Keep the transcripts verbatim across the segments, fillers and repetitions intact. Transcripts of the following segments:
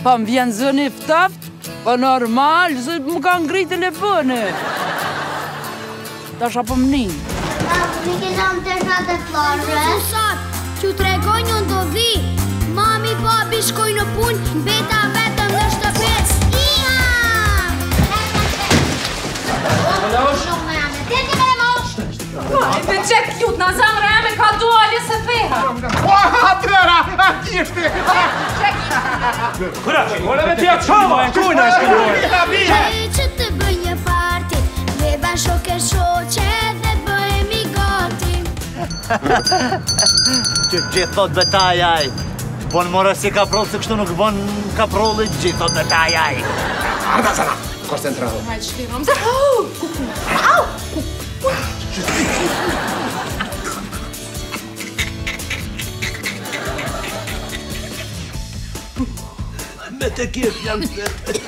Pa më vjen zëni ftaft, pa normal, zë më ka ngri telefoni. Ta shë po më një. Mi ke zonë të shatë të flarëve. Susat, që tregoj një ndodhi. Mami, papi shkoj në punë, beta vetëm në shtëpes. Ia! Shumë me ame, të të me mosh. E të qetë kjut, në zamre e me ka dualje se theha. O, atëra, atishti. Kura që, mole me tja qova, e kujna e shkëllojë. E që të bëj një parti, beba shoke shoqe dhe bëjmë i gati. Që gjithë thot betajaj. Po në morë si kaproll, se kështu nuk bon kaprollit, gjithë thot betajaj. Arda sana, koncentrado. Hajtë shlirom, zë... Au! Me të kjef jam të...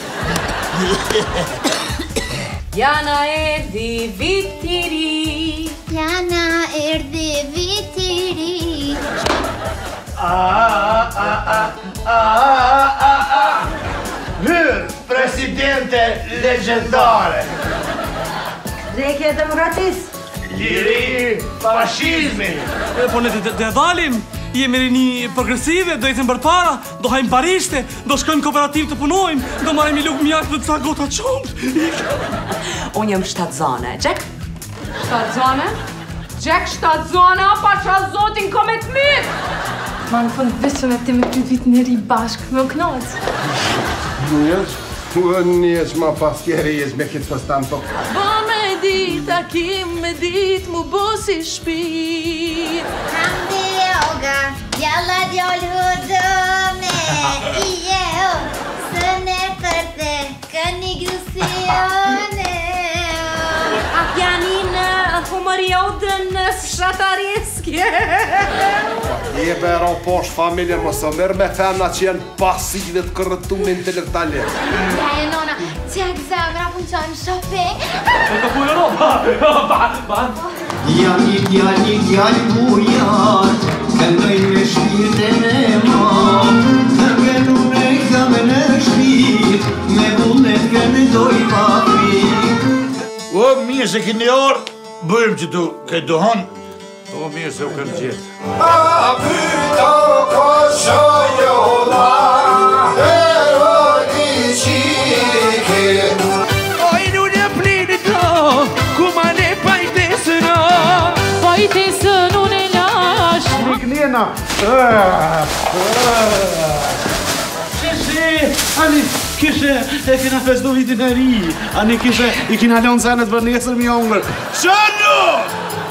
Jana erdi vitiri. Jana erdi vitiri. A, a, a, a, a, a, Hyrë, presidente legendare. Rekje e demokratisë. Liri, fashizmi. Po ne të dalim, jemi rini progresive, do jetem përpara, do hajmë parishte, do shkojmë kooperativ të punojmë, do marrim i lukë mjashtë dhe të sa gota qumë. Unë jam shtatë zone, Gjek? Shtatë zone? Gjek shtatë zone, a pa qa zotin komet mirë! Ma në fund vishëm e ti me këtë vit njeri bashkë, me u knaqë. Njës, njës ma paskeri, jes me këtë fëstan të... Ba me dit, a kim me dit, mu bosi shpir. Hamdi yoga, jalla djall hudome. Ije o, sëne përte, këni grusione. A janin humoriodën shatareske. Je bero poshtë familje, më së mërë me femna që janë pasive të kërëtume intelektuale. Ja e nona, qek zemra funksionë shopping. E ka pujë roba, ba, ba. Djali, djali, djali bujar, këndoj me shpirtin e ma. Këngën unë e këmë në shpirt, me vullnet këndoj pa frik. O, mirë se kini orë, bëjmë që tu këtë duhon. O, mirë se u kënë gjithë. A pyta kosha jolla, erodi qike. Oj, nuk e plinit lo, ku ma ne pajtesë no. Pajtesën unë e lash. Miglena. Sheshe, ani kishe e kina festu vitin e ri. Ani kishe i kina lonë senet për nesër mi ongër. Shanu!